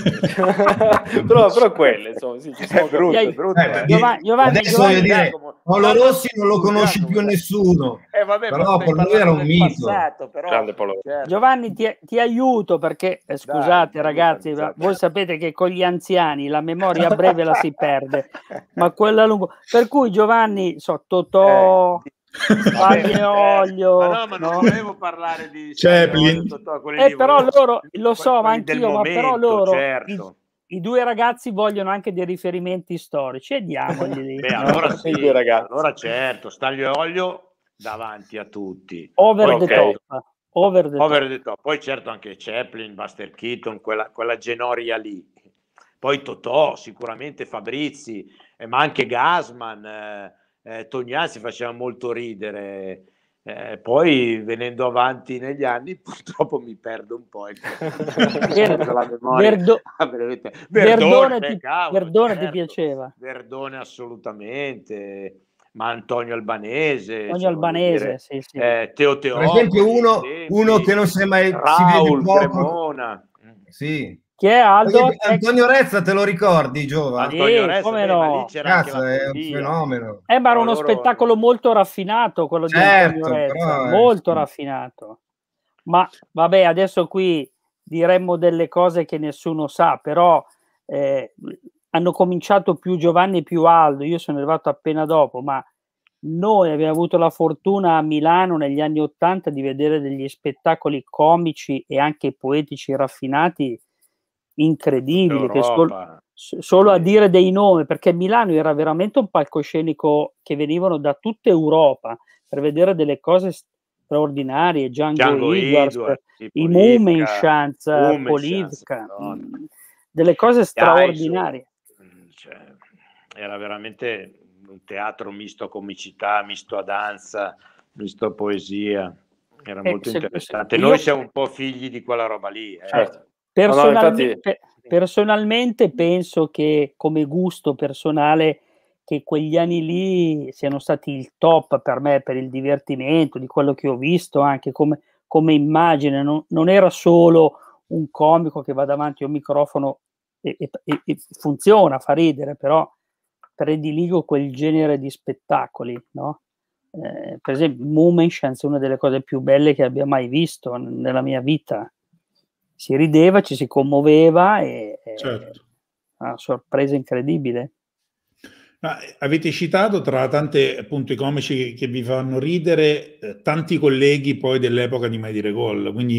però quelle insomma, sì, ci sono brutto. Giovanni, adesso voglio dire, Paolo Rossi non lo conosci più nessuno, vabbè, però per lui era un mito. Passato, però, grande Paolo. Certo. Giovanni, ti aiuto perché scusate ragazzi, voi sapete che con gli anziani la memoria a breve la si perde, ma quella lunga, per cui Giovanni Totò, Olio, ma non volevo parlare di Chaplin, però loro lo so, ma anch'io, ma però loro certo. I due ragazzi vogliono anche dei riferimenti storici e diamogli. Allora sì, allora certo, Stanlio e Olio davanti a tutti. Over the top. Poi certo anche Chaplin, Buster Keaton, quella genoria lì. Poi Totò, sicuramente Fabrizi, ma anche Gassman, Tognazzi faceva molto ridere. Poi venendo avanti negli anni purtroppo mi perdo un po'. Verdone ti piaceva? Verdone assolutamente, ma Antonio Albanese, sì. Teo Teodosi, per esempio uno che non si è mai Raul Cremona, sì. Chi è Aldo? Antonio Rezza, te lo ricordi, giovane? Antonio Rezza, come no? Cazzo, è un fenomeno. Ma era uno spettacolo molto raffinato quello di Antonio Rezza, molto raffinato. Ma vabbè, adesso qui diremmo delle cose che nessuno sa, però hanno cominciato più Giovanni e più Aldo, io sono arrivato appena dopo, ma noi abbiamo avuto la fortuna a Milano negli anni '80 di vedere degli spettacoli comici e anche poetici raffinati incredibili, che solo a dire dei nomi, perché Milano era veramente un palcoscenico che venivano da tutta Europa per vedere delle cose straordinarie, Django Edwards, i Mummenschanz, Polivka, delle cose straordinarie. Era veramente un teatro misto a comicità, misto a danza, misto a poesia, era molto interessante. Noi siamo un po' figli di quella roba lì. Certo. Personalmente penso che, come gusto personale, che quegli anni lì siano stati il top per me, per il divertimento, di quello che ho visto, anche come immagine. Non era solo un comico che va davanti a un microfono e funziona, fa ridere, però prediligo quel genere di spettacoli, no? Per esempio Mummenschanz è una delle cose più belle che abbia mai visto nella mia vita. Si rideva, ci si commuoveva e certo. Una sorpresa incredibile. Ma avete citato tra tante appunto i comici che vi fanno ridere tanti colleghi poi dell'epoca di Mai Dire Gol, quindi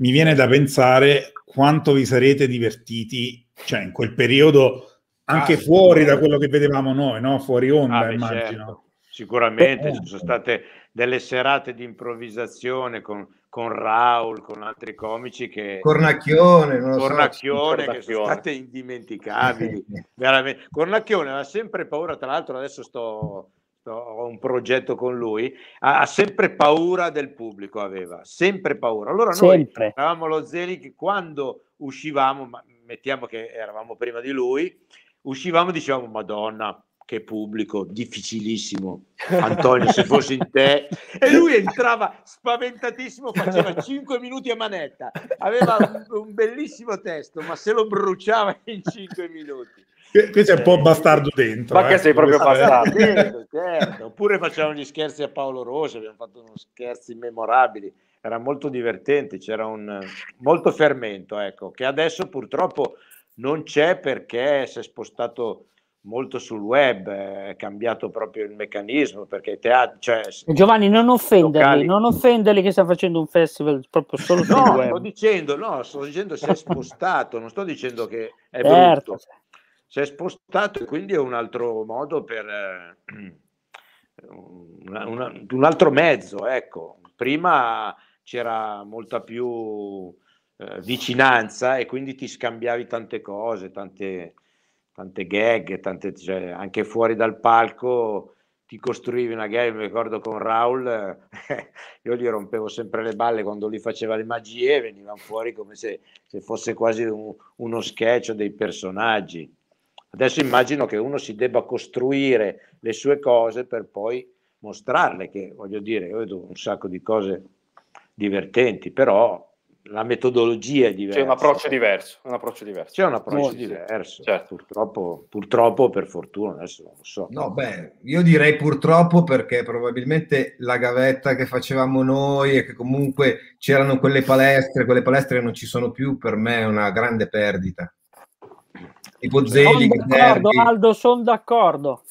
mi viene da pensare quanto vi sarete divertiti, cioè in quel periodo, anche fuori da quello che vedevamo noi, no? Fuori onda, immagino. Certo. Sicuramente ci sono state delle serate di improvvisazione con Raul, con altri comici che Cornacchione, che sono state indimenticabili. Veramente. Cornacchione aveva sempre paura, tra l'altro adesso ho un progetto con lui, ha sempre paura del pubblico, aveva sempre paura. Allora noi eravamo lo Zeli che quando uscivamo, mettiamo che eravamo prima di lui, uscivamo e dicevamo Madonna, che pubblico difficilissimo, Antonio, se fossi in te. E lui entrava spaventatissimo, faceva 5 minuti a manetta, aveva un bellissimo testo, ma se lo bruciava in 5 minuti. Questo è un po' bastardo dentro. Ma che sei proprio bastardo. Certo. Oppure facevamo gli scherzi a Paolo Rossi, abbiamo fatto unos scherzi memorabili, era molto divertente, c'era molto fermento, ecco, che adesso purtroppo non c'è perché si è spostato molto sul web, è cambiato proprio il meccanismo, perché Giovanni, non offenderli che sta facendo un festival proprio solo sul web. Sto dicendo si è spostato, non sto dicendo che è brutto. Si è spostato e quindi è un altro modo per un altro mezzo, ecco. Prima c'era molta più vicinanza e quindi ti scambiavi tante cose, tante gag, cioè, anche fuori dal palco ti costruivi una gag. Mi ricordo con Raul, io gli rompevo sempre le balle quando lui faceva le magie, venivano fuori come se fosse quasi uno sketch dei personaggi. Adesso immagino che uno si debba costruire le sue cose per poi mostrarle, che voglio dire, io vedo un sacco di cose divertenti, però la metodologia è diversa. C'è un approccio diverso. C'è un approccio diverso, certo. Purtroppo per fortuna, adesso non lo so. No, io direi purtroppo, perché probabilmente la gavetta che facevamo noi e che comunque c'erano quelle palestre non ci sono più, per me è una grande perdita. Tipo Zeli, Aldo, sono d'accordo.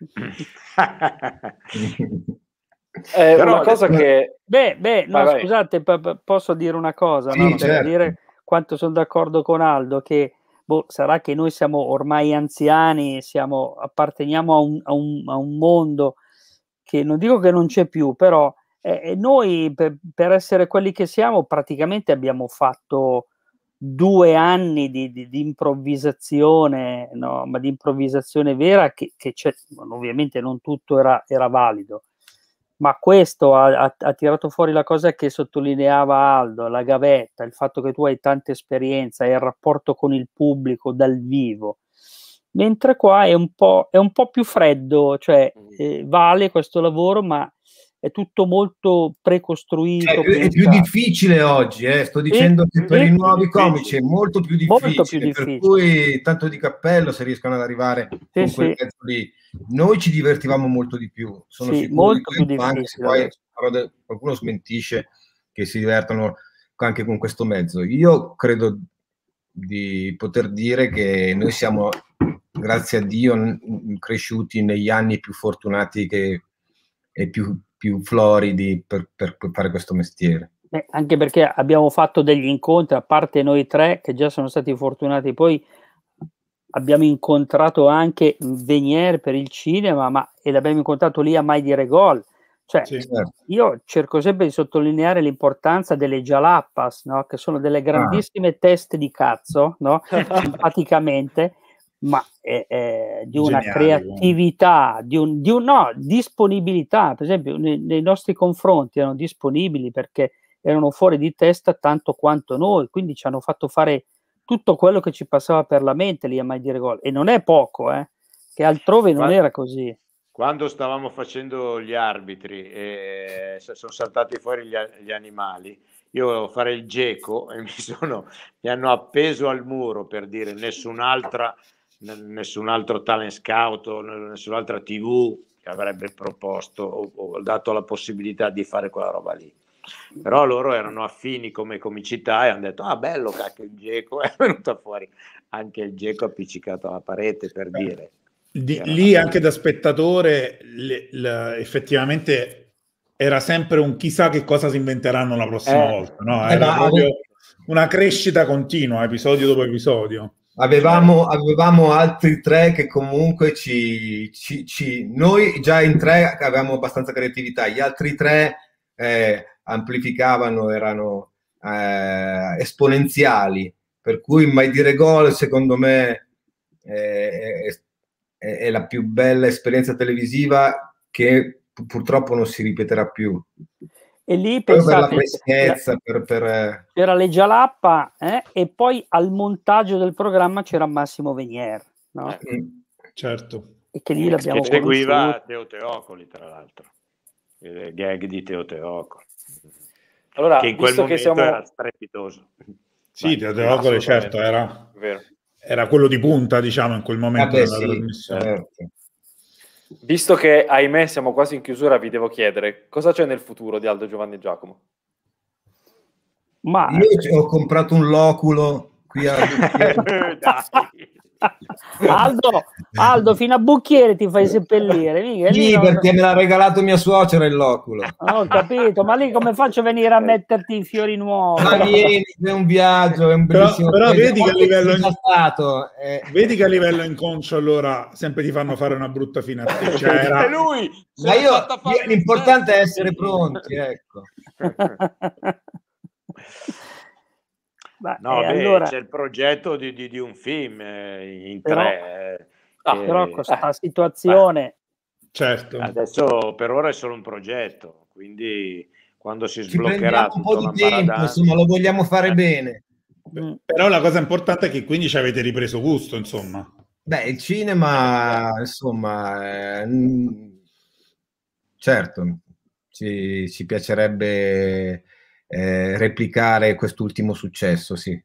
Però una cosa che... Vai. Scusate, posso dire una cosa? Sì, no? certo. Per dire quanto sono d'accordo con Aldo, che sarà che noi siamo ormai anziani, apparteniamo a un mondo che non dico che non c'è più, però noi per essere quelli che siamo praticamente abbiamo fatto 2 anni di improvvisazione, no? Ma di improvvisazione vera che c'è, ovviamente non tutto era valido, ma questo ha tirato fuori la cosa che sottolineava Aldo, la gavetta, il fatto che tu hai tanta esperienza e il rapporto con il pubblico dal vivo, mentre qua è un po' più freddo, cioè vale questo lavoro, ma è tutto molto precostruito. È più difficile oggi, sto dicendo che per i nuovi comici è molto più difficile, per cui tanto di cappello se riescono ad arrivare con quel mezzo lì. Noi ci divertivamo molto di più, sono sicuro, molto più difficile. Anche se poi qualcuno smentisce che si divertono anche con questo mezzo. Io credo di poter dire che noi siamo, grazie a Dio, cresciuti negli anni più fortunati e più floridi per fare questo mestiere. Anche perché abbiamo fatto degli incontri, a parte noi 3 che già sono stati fortunati, poi abbiamo incontrato anche Venier per il cinema, e l'abbiamo incontrato lì a Mai Dire Gol. Cioè, certo. Io cerco sempre di sottolineare l'importanza delle Jalappas, no? Che sono delle grandissime teste di cazzo, no? Simpaticamente, ma di una creatività, di una disponibilità. Per esempio nei nostri confronti erano disponibili perché erano fuori di testa tanto quanto noi, quindi ci hanno fatto fare tutto quello che ci passava per la mente lì a Mai Dire Gol, e non è poco, che altrove non era così. Quando stavamo facendo gli arbitri e sono saltati fuori gli animali, io volevo fare il geco e mi hanno appeso al muro per dire nessun altro talent scout o nessun'altra TV che avrebbe proposto o dato la possibilità di fare quella roba lì. Però loro erano affini come comicità e hanno detto bello cacchio il geco, è venuto fuori anche il geco appiccicato alla parete, per dire. Lì anche da spettatore effettivamente era sempre un chissà che cosa si inventeranno la prossima volta, no? Era proprio una crescita continua, episodio dopo episodio. Avevamo altri 3 che comunque noi già in 3 avevamo abbastanza creatività, gli altri 3 amplificavano, erano esponenziali, per cui Mai dire gol secondo me è la più bella esperienza televisiva che purtroppo non si ripeterà più. E lì pensate, per la freschezza, c'era Leggia Lappa, e poi al montaggio del programma c'era Massimo Venier, no? Certo. E che lì l'abbiamo conosciuto. Seguiva Teo Teocoli, tra l'altro, il gag di Teo Teocoli. Allora, che in quel momento era strepitoso. Sì, Teo Teocoli, certo, era quello di punta, diciamo, in quel momento della trasmissione. Certo. Visto che, ahimè, siamo quasi in chiusura, vi devo chiedere cosa c'è nel futuro di Aldo, Giovanni e Giacomo? Ma io ho comprato un loculo qui a Aldo, fino a Bucchiere ti fai seppellire. Mica, sì, perché me l'ha regalato mia suocera il loculo. Ho capito, ma lì come faccio a venire a metterti i fiori nuovi? Ma vieni, è un viaggio, è un bellissimo però vedi che vedi che a livello inconscio allora sempre ti fanno fare una brutta fine a te. Cioè, ma l'importante è essere pronti, ecco. Allora... c'è il progetto di un film in 3. Però questa situazione... certo. Adesso per ora è solo un progetto, quindi quando si sbloccherà un po' di tempo, insomma, lo vogliamo fare bene. Però la cosa importante è che quindi ci avete ripreso gusto, insomma. Beh, il cinema, insomma, certo, ci piacerebbe replicare quest'ultimo successo, sì.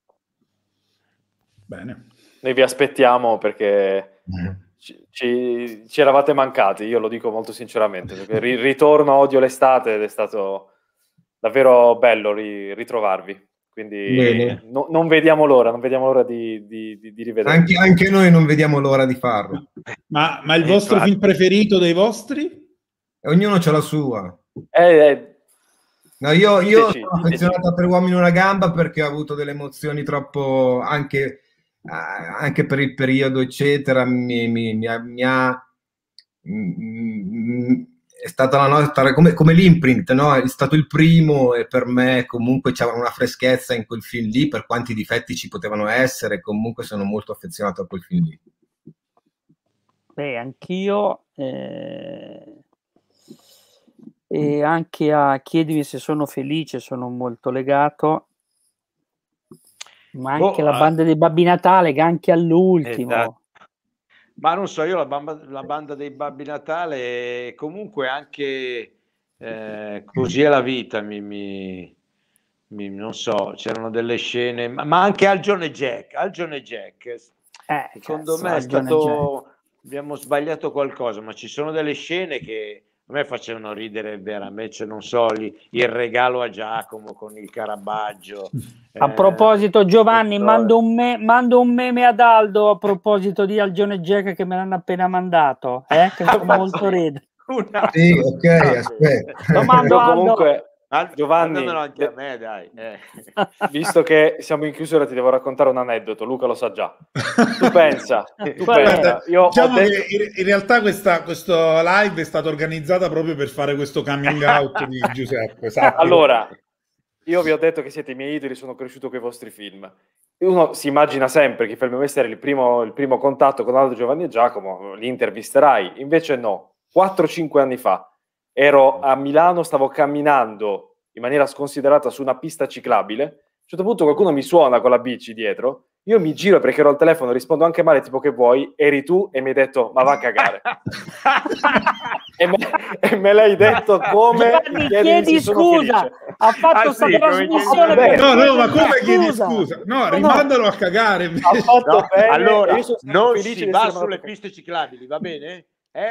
Bene. Noi vi aspettiamo perché ci eravate mancati, io lo dico molto sinceramente, perché ritorno a Odio l'estate ed è stato davvero bello ritrovarvi, quindi non vediamo l'ora di rivedervi. Anche noi non vediamo l'ora di farlo. Ma il vostro film preferito dei vostri? Ognuno c'ha la sua. No, io sono affezionato Per Uomini una gamba perché ho avuto delle emozioni troppo, anche per il periodo, eccetera. È stata la nostra, come l'imprint, no? È stato il primo e per me comunque c'era una freschezza in quel film lì, per quanti difetti ci potevano essere, comunque sono molto affezionato a quel film lì. Beh, anch'io... E anche a Chiedimi se sono felice sono molto legato, ma anche la banda dei Babbi Natale, che anche all'ultimo. Esatto. Ma non so, io la banda dei Babbi Natale, comunque anche Così è la vita, non so, c'erano delle scene, ma anche Al John e Jack, secondo me è stato, abbiamo sbagliato qualcosa, ma ci sono delle scene che a me facevano ridere veramente, cioè, non so, il regalo a Giacomo con il Carabaggio. A proposito, Giovanni, mando un meme ad Aldo a proposito di Al John e Jack che me l'hanno appena mandato, che fa molto ridere. Sì, ok, aspetta. Lo mando comunque, Giovanni, anche a me, dai. Visto che siamo in chiusura, ti devo raccontare un aneddoto. Luca lo sa già. Tu pensa. Io diciamo che in realtà questo live è stato organizzata proprio per fare questo coming out di Giuseppe. Esatto. Allora, io vi ho detto che siete i miei idoli, sono cresciuto con i vostri film. Uno si immagina sempre che Film West era il primo contatto con Aldo, Giovanni e Giacomo, li intervisterai. Invece no. 4-5 anni fa ero a Milano, stavo camminando in maniera sconsiderata su una pista ciclabile. A un certo punto qualcuno mi suona con la bici dietro, io mi giro perché ero al telefono, rispondo anche male, tipo che vuoi, eri tu, e mi hai detto ma va a cagare. e me l'hai detto come chiedi scusa, ha fatto questa trasmissione no, ma come chiedi scusa? No, rimandalo a cagare. Ha fatto bene. Allora, non si va sulle piste ciclabili, va bene?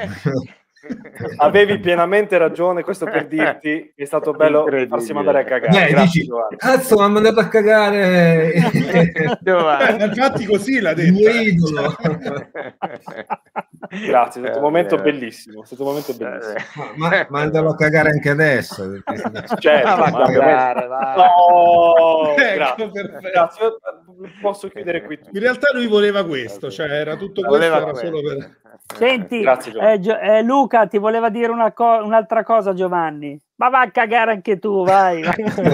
Avevi pienamente ragione, questo per dirti che è stato bello farsi mandare a cagare. Grazie, cazzo, mi ha mandato a cagare. Infatti così l'ha detto. Il mio idolo. Grazie, è stato un momento bellissimo. È stato un momento bellissimo. Mandalo a cagare anche adesso. Certo, va a cagare, no, ecco, grazie. Posso chiudere qui tutto. In realtà lui voleva questo, cioè era tutto questo, era solo per... Senti, Grazie, Luca ti voleva dire un'altra cosa, Giovanni. Ma va a cagare anche tu, vai.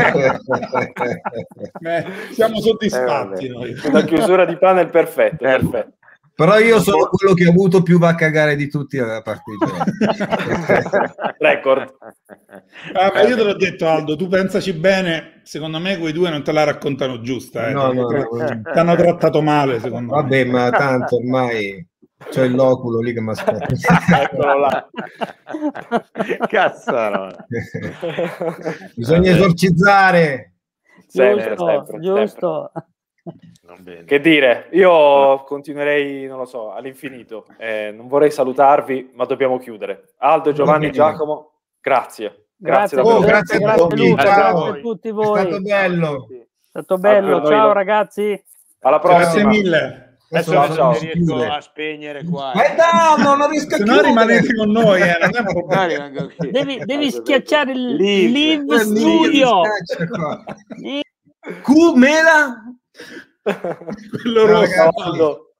Siamo soddisfatti noi. Una chiusura di panel perfetta, perfetto. Però io sono quello che ha avuto più va a cagare di tutti alla partita. Record. Ma io te l'ho detto, Aldo, tu pensaci bene, secondo me quei due non te la raccontano giusta. No. Ti hanno trattato male, secondo me. Vabbè, ma tanto ormai c'ho il loculo lì che mi aspetta. Eccolo là. Cazzarola. Bisogna esorcizzare. Giusto. Che dire, io continuerei, non lo so, all'infinito. Non vorrei salutarvi, ma dobbiamo chiudere. Aldo, Giovanni, Giacomo, grazie. Grazie Luca, a tutti voi. È stato bello. È stato bello. Ciao ragazzi. Alla prossima. Grazie mille. Adesso ciao. riesco a spegnere qua. Non riesco a se no rimanete con noi, non è un problema. Devi schiacciare il Live Studio. Mela? Quello rosso.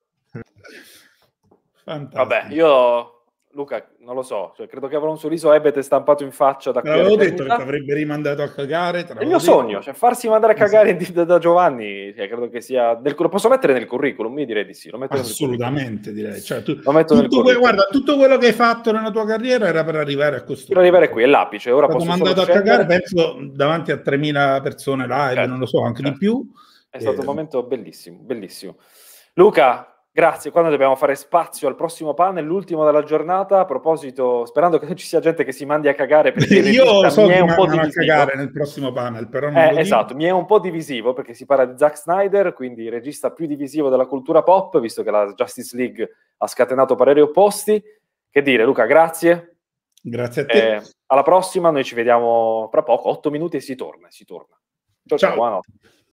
Vabbè, io Luca non lo so, cioè, credo che avrò un sorriso ebete stampato in faccia da qui. L'avevo detto che ti avrebbe rimandato a cagare. È il mio sogno, cioè farsi mandare a cagare da Giovanni, cioè, credo che sia lo posso mettere nel curriculum, io direi di sì, lo metto assolutamente, direi. Cioè, guarda, tutto quello che hai fatto nella tua carriera era per arrivare a questo. Per arrivare qui, è l'apice. Ora posso mandato a cagare, penso, davanti a 3.000 persone live, certo, non lo so, anche di più. È stato un momento bellissimo, bellissimo. Luca, grazie. Quando dobbiamo fare spazio al prossimo panel, l'ultimo della giornata, a proposito, sperando che non ci sia gente che si mandi a cagare, perché io so mi è un po' a cagare nel prossimo panel, però non lo esatto, mi è un po' divisivo, perché si parla di Zack Snyder, quindi il regista più divisivo della cultura pop, visto che la Justice League ha scatenato pareri opposti. Che dire, Luca, grazie. Grazie a te. Alla prossima, noi ci vediamo fra poco, 8 minuti e si torna. Ciao. Buonanotte.